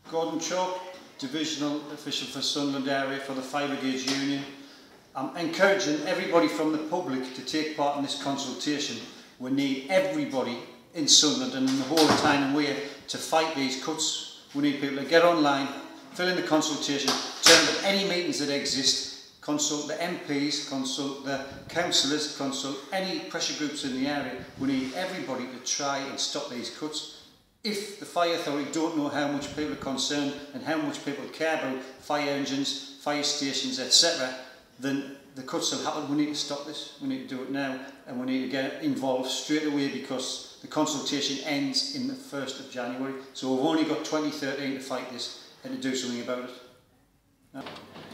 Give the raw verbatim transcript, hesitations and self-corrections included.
Gordon Chalk, Divisional Official for Sunderland area for the Fire Brigades Union. I'm encouraging everybody from the public to take part in this consultation. We need everybody in Sunderland and in the whole of Tyne and Wear to fight these cuts. We need people to get online, fill in the consultation, turn up at any meetings that exist, consult the M Ps, consult the councillors, consult any pressure groups in the area. We need everybody to try and stop these cuts. If the fire authority don't know how much people are concerned and how much people care about fire engines, fire stations, et cetera, then the cuts will happen. We need to stop this. We need to do it now, and we need to get involved straight away because the consultation ends in the first of January. So we've only got twenty thirteen to fight this and to do something about it.